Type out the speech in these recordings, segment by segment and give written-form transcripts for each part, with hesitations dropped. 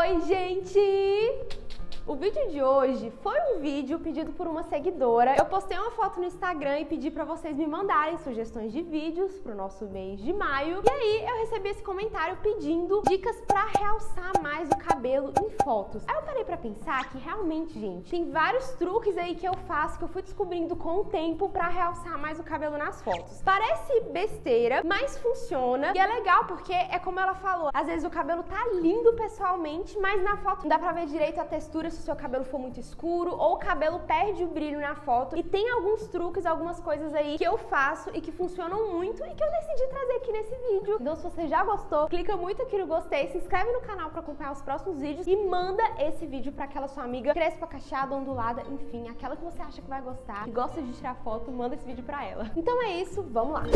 Oi, gente! O vídeo de hoje foi um vídeo pedido por uma seguidora. Eu postei uma foto no Instagram e pedi pra vocês me mandarem sugestões de vídeos pro nosso mês de maio. E aí eu recebi esse comentário pedindo dicas pra realçar mais o cabelo em fotos. Aí eu parei pra pensar que realmente, gente, tem vários truques aí que eu faço, que eu fui descobrindo com o tempo pra realçar mais o cabelo nas fotos. Parece besteira, mas funciona. E é legal porque é como ela falou, às vezes o cabelo tá lindo pessoalmente, mas na foto não dá pra ver direito a textura se o seu cabelo for muito escuro, ou o cabelo perde o brilho na foto. E tem alguns truques, algumas coisas aí que eu faço e que funcionam muito e que eu decidi trazer aqui nesse vídeo. Então se você já gostou, clica muito aqui no gostei, se inscreve no canal pra acompanhar os próximos vídeos e manda esse vídeo pra aquela sua amiga crespa, cacheada, ondulada, enfim, aquela que você acha que vai gostar, que gosta de tirar foto, manda esse vídeo pra ela. Então é isso, vamos lá!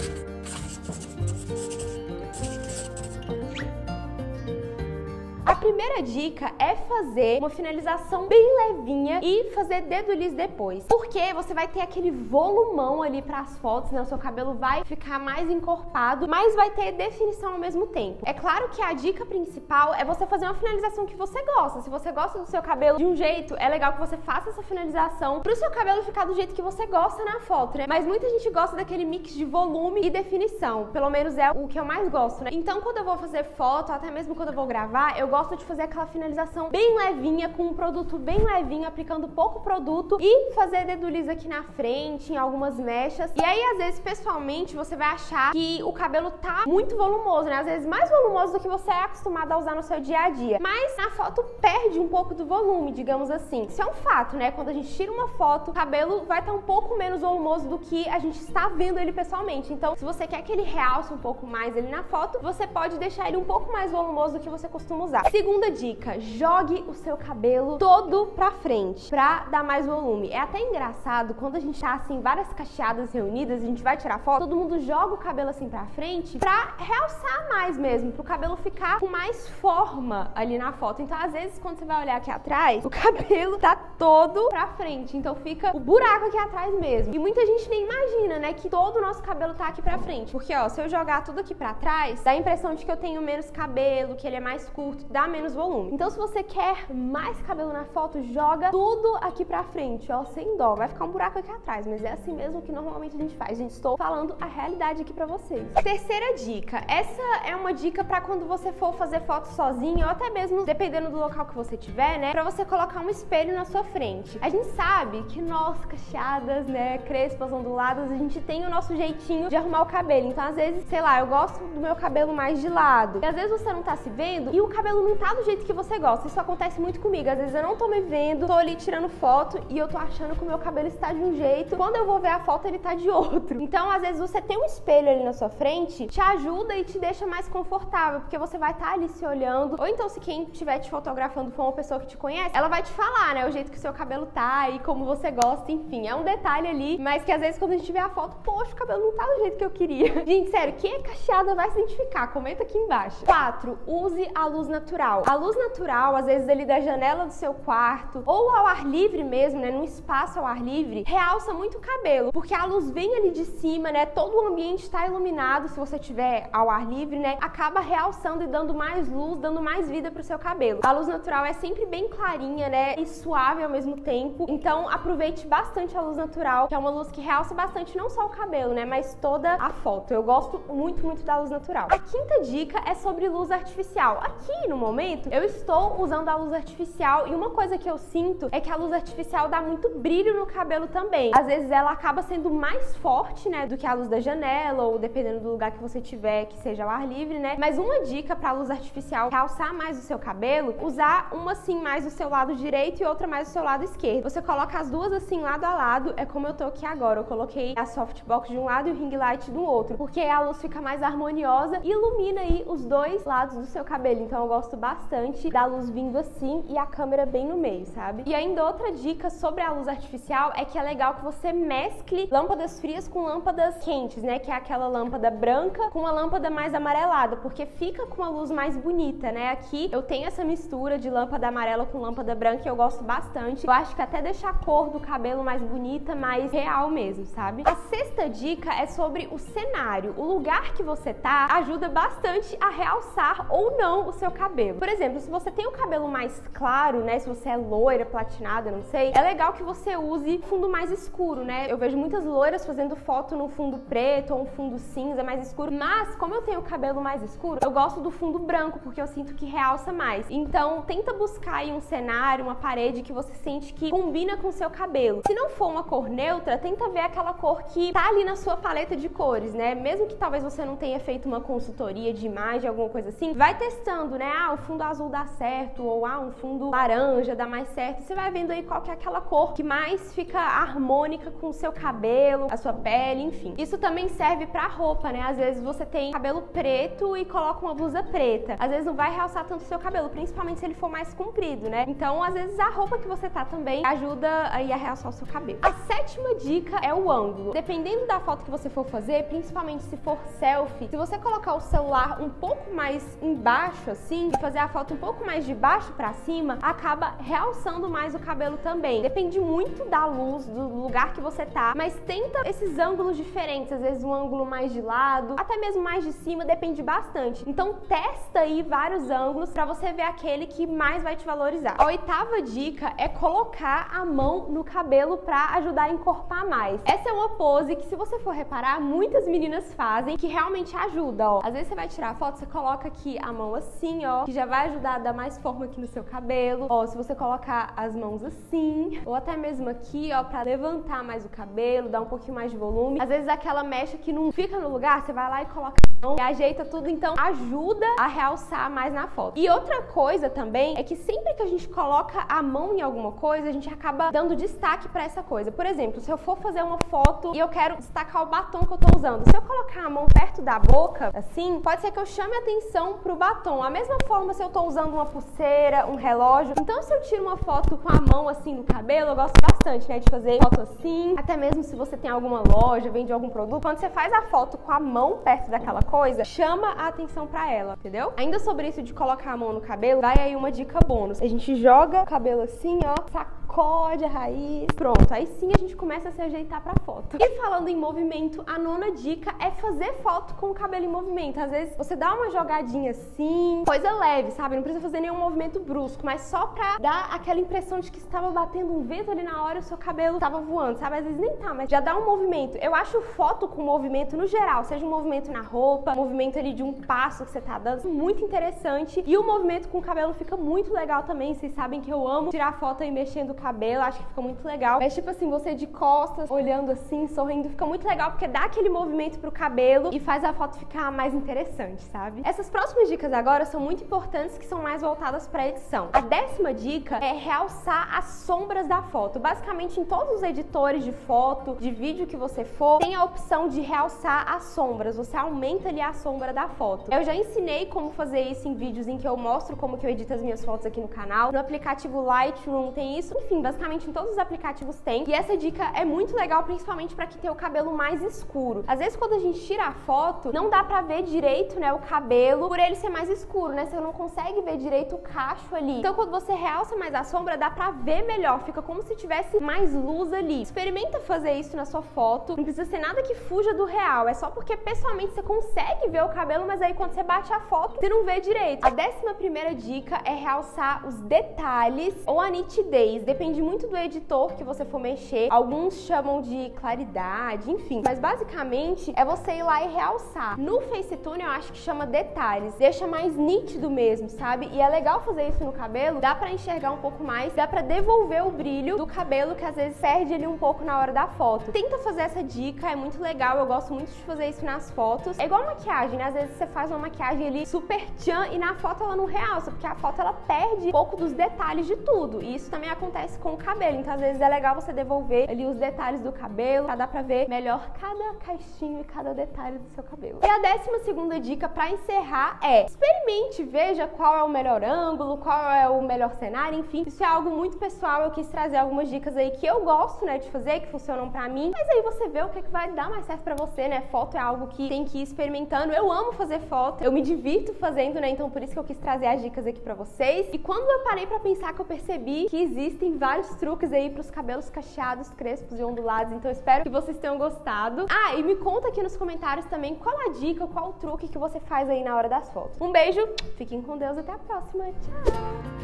A primeira dica é fazer uma finalização bem levinha e fazer dedo liso depois. Porque você vai ter aquele volumão ali para as fotos, né? O seu cabelo vai ficar mais encorpado, mas vai ter definição ao mesmo tempo. É claro que a dica principal é você fazer uma finalização que você gosta. Se você gosta do seu cabelo de um jeito, é legal que você faça essa finalização pro seu cabelo ficar do jeito que você gosta na foto, né? Mas muita gente gosta daquele mix de volume e definição. Pelo menos é o que eu mais gosto, né? Então quando eu vou fazer foto, até mesmo quando eu vou gravar, eu gosto de fazer aquela finalização bem levinha, com um produto bem levinho, aplicando pouco produto e fazer dedo liso aqui na frente, em algumas mechas. E aí, às vezes, pessoalmente, você vai achar que o cabelo tá muito volumoso, né? Às vezes mais volumoso do que você é acostumado a usar no seu dia a dia. Mas na foto perde um pouco do volume, digamos assim. Isso é um fato, né? Quando a gente tira uma foto, o cabelo vai estar um pouco menos volumoso do que a gente está vendo ele pessoalmente. Então, se você quer que ele realce um pouco mais ele na foto, você pode deixar ele um pouco mais volumoso do que você costuma usar. Segunda dica, jogue o seu cabelo todo pra frente, pra dar mais volume. É até engraçado, quando a gente tá assim, várias cacheadas reunidas, a gente vai tirar foto, todo mundo joga o cabelo assim pra frente pra realçar mais mesmo, pro cabelo ficar com mais forma ali na foto. Então, às vezes, quando você vai olhar aqui atrás, o cabelo tá todo pra frente, então fica o buraco aqui atrás mesmo. E muita gente nem imagina, né, que todo o nosso cabelo tá aqui pra frente. Porque, ó, se eu jogar tudo aqui pra trás, dá a impressão de que eu tenho menos cabelo, que ele é mais curto, dá menos volume. Então, se você quer mais cabelo na foto, joga tudo aqui pra frente, ó, sem dó. Vai ficar um buraco aqui atrás, mas é assim mesmo que normalmente a gente faz. Gente, estou falando a realidade aqui pra vocês. Terceira dica. Essa é uma dica pra quando você for fazer foto sozinho, ou até mesmo, dependendo do local que você tiver, né, pra você colocar um espelho na sua frente. A gente sabe que nós, cacheadas, né, crespas, onduladas, a gente tem o nosso jeitinho de arrumar o cabelo. Então, às vezes, sei lá, eu gosto do meu cabelo mais de lado. E às vezes você não tá se vendo e o cabelo não tá do jeito que você gosta. Isso acontece muito comigo. Às vezes eu não tô me vendo, tô ali tirando foto e eu tô achando que o meu cabelo está de um jeito. Quando eu vou ver a foto, ele tá de outro. Então, às vezes, você ter um espelho ali na sua frente te ajuda e te deixa mais confortável, porque você vai estar ali se olhando. Ou então, se quem estiver te fotografando for uma pessoa que te conhece, ela vai te falar, né, o jeito que o seu cabelo tá e como você gosta, enfim. É um detalhe ali, mas que às vezes quando a gente vê a foto, poxa, o cabelo não tá do jeito que eu queria. Gente, sério, quem é cacheada vai se identificar. Comenta aqui embaixo. 4. Use a luz natural. A luz natural, às vezes ali da janela do seu quarto, ou ao ar livre mesmo, né, num espaço ao ar livre, realça muito o cabelo, porque a luz vem ali de cima, né, todo o ambiente está iluminado, se você tiver ao ar livre, né, acaba realçando e dando mais luz, dando mais vida pro seu cabelo. A luz natural é sempre bem clarinha, né, e suave ao mesmo tempo, então aproveite bastante a luz natural, que é uma luz que realça bastante não só o cabelo, né, mas toda a foto. Eu gosto muito, muito da luz natural. A quinta dica é sobre luz artificial. Aqui, no momento, eu estou usando a luz artificial e uma coisa que eu sinto é que a luz artificial dá muito brilho no cabelo também. Às vezes ela acaba sendo mais forte, né, do que a luz da janela ou dependendo do lugar que você tiver, que seja ao ar livre, né? Mas uma dica pra luz artificial realçar mais o seu cabelo, usar uma assim mais do seu lado direito e outra mais do seu lado esquerdo. Você coloca as duas assim lado a lado, é como eu tô aqui agora. Eu coloquei a softbox de um lado e o ring light do outro, porque a luz fica mais harmoniosa e ilumina aí os dois lados do seu cabelo. Então eu gosto bastante da luz vindo assim e a câmera bem no meio, sabe? E ainda outra dica sobre a luz artificial é que é legal que você mescle lâmpadas frias com lâmpadas quentes, né? Que é aquela lâmpada branca com uma lâmpada mais amarelada, porque fica com uma luz mais bonita, né? Aqui eu tenho essa mistura de lâmpada amarela com lâmpada branca e eu gosto bastante. Eu acho que até deixa a cor do cabelo mais bonita, mais real mesmo, sabe? A sexta dica é sobre o cenário. O lugar que você tá ajuda bastante a realçar ou não o seu cabelo. Por exemplo, se você tem o cabelo mais claro, né, se você é loira, platinada, não sei, é legal que você use fundo mais escuro, né? Eu vejo muitas loiras fazendo foto no fundo preto ou um fundo cinza mais escuro, mas como eu tenho o cabelo mais escuro, eu gosto do fundo branco, porque eu sinto que realça mais. Então, tenta buscar aí um cenário, uma parede que você sente que combina com o seu cabelo. Se não for uma cor neutra, tenta ver aquela cor que tá ali na sua paleta de cores, né? Mesmo que talvez você não tenha feito uma consultoria de imagem, alguma coisa assim, vai testando, né? Ah, o fundo azul dá certo, ou um fundo laranja dá mais certo. Você vai vendo aí qual que é aquela cor que mais fica harmônica com o seu cabelo, a sua pele, enfim. Isso também serve pra roupa, né? Às vezes você tem cabelo preto e coloca uma blusa preta. Às vezes não vai realçar tanto o seu cabelo, principalmente se ele for mais comprido, né? Então, às vezes a roupa que você tá também ajuda aí a realçar o seu cabelo. A sétima dica é o ângulo. Dependendo da foto que você for fazer, principalmente se for selfie, se você colocar o celular um pouco mais embaixo, assim, e fazer a foto um pouco mais de baixo pra cima, acaba realçando mais o cabelo também. Depende muito da luz, do lugar que você tá, mas tenta esses ângulos diferentes, às vezes um ângulo mais de lado, até mesmo mais de cima, depende bastante. Então testa aí vários ângulos pra você ver aquele que mais vai te valorizar. A oitava dica é colocar a mão no cabelo pra ajudar a encorpar mais. Essa é uma pose que, se você for reparar, muitas meninas fazem, que realmente ajuda, ó. Às vezes você vai tirar a foto, você coloca aqui a mão assim, ó, que já vai ajudar a dar mais forma aqui no seu cabelo. Ó, se você colocar as mãos assim, ou até mesmo aqui, ó, pra levantar mais o cabelo, dar um pouquinho mais de volume. Às vezes aquela mecha que não fica no lugar, você vai lá e coloca a mão e ajeita tudo, então ajuda a realçar mais na foto. E outra coisa também é que sempre que a gente coloca a mão em alguma coisa, a gente acaba dando destaque pra essa coisa. Por exemplo, se eu for fazer uma foto e eu quero destacar o batom que eu tô usando, se eu colocar a mão perto da boca, assim, pode ser que eu chame atenção pro batom. A mesma forma se eu tô usando uma pulseira, um relógio. Então, se eu tiro uma foto com a mão assim no cabelo, eu gosto bastante, né, de fazer foto assim. Até mesmo se você tem alguma loja, vende algum produto, quando você faz a foto com a mão perto daquela coisa, chama a atenção pra ela, entendeu? Ainda sobre isso de colocar a mão no cabelo, vai aí uma dica bônus. A gente joga o cabelo assim, ó, sacode a raiz, pronto. Aí sim a gente começa a se ajeitar pra foto. E falando em movimento, a nona dica é fazer foto com o cabelo em movimento. Às vezes você dá uma jogadinha assim, coisa leve, sabe? Não precisa fazer nenhum movimento brusco, mas só pra dar aquela impressão de que estava batendo um vento ali na hora e o seu cabelo tava voando, sabe? Às vezes nem tá, mas já dá um movimento. Eu acho foto com movimento no geral, seja um movimento na roupa, um movimento ali de um passo que você tá dando, muito interessante. E o movimento com o cabelo fica muito legal também. Vocês sabem que eu amo tirar foto aí mexendo o cabelo, acho que fica muito legal. Mas tipo assim, você de costas, olhando assim, sorrindo, fica muito legal porque dá aquele movimento pro cabelo e faz a foto ficar mais interessante, sabe? Essas próximas dicas agora são muito importantes, que são mais voltadas pra edição. A 10ª dica é realçar as sombras da foto. Basicamente, em todos os editores de foto, de vídeo que você for, tem a opção de realçar as sombras. Você aumenta ali a sombra da foto. Eu já ensinei como fazer isso em vídeos em que eu mostro como que eu edito as minhas fotos aqui no canal. No aplicativo Lightroom tem isso. Enfim, basicamente em todos os aplicativos tem. E essa dica é muito legal, principalmente pra quem tem o cabelo mais escuro. Às vezes, quando a gente tira a foto, não dá pra ver direito, né, o cabelo, por ele ser mais escuro, né? Você não consegue ver direito o cacho ali. Então, quando você realça mais a sombra, dá pra ver melhor. Fica como se tivesse mais luz ali. Experimenta fazer isso na sua foto. Não precisa ser nada que fuja do real. É só porque, pessoalmente, você consegue ver o cabelo, mas aí quando você bate a foto, você não vê direito. A 11ª dica é realçar os detalhes ou a nitidez. Depende muito do editor que você for mexer. Alguns chamam de claridade, enfim. Mas, basicamente, é você ir lá e realçar. No Facetune, eu acho que chama detalhes. Deixa mais nítido mesmo, sabe? E é legal fazer isso no cabelo. Dá pra enxergar um pouco mais. Dá pra devolver o brilho do cabelo, que às vezes perde ali um pouco na hora da foto. Tenta fazer essa dica, é muito legal. Eu gosto muito de fazer isso nas fotos. É igual maquiagem, né? Às vezes você faz uma maquiagem ali super tchan e na foto ela não realça, porque a foto ela perde um pouco dos detalhes de tudo. E isso também acontece com o cabelo. Então, às vezes é legal você devolver ali os detalhes do cabelo, pra dar pra ver melhor cada caixinho e cada detalhe do seu cabelo. E a 12ª dica pra encerrar é: experimente, veja qual é o melhor ângulo, qual é o melhor cenário, enfim. Isso é algo muito pessoal. Eu quis trazer algumas dicas aí que eu gosto, né, de fazer, que funcionam pra mim. Mas aí você vê o que vai dar mais certo pra você, né? Foto é algo que tem que ir experimentando. Eu amo fazer foto, eu me divirto fazendo, né? Então por isso que eu quis trazer as dicas aqui pra vocês. E quando eu parei pra pensar, que eu percebi que existem vários truques aí pros cabelos cacheados, crespos e ondulados, então espero que vocês tenham gostado. Ah, e me conta aqui nos comentários também qual a dica, qual o truque que você faz aí na hora das fotos. Um beijo, fiquem com Deus, até a próxima, tchau!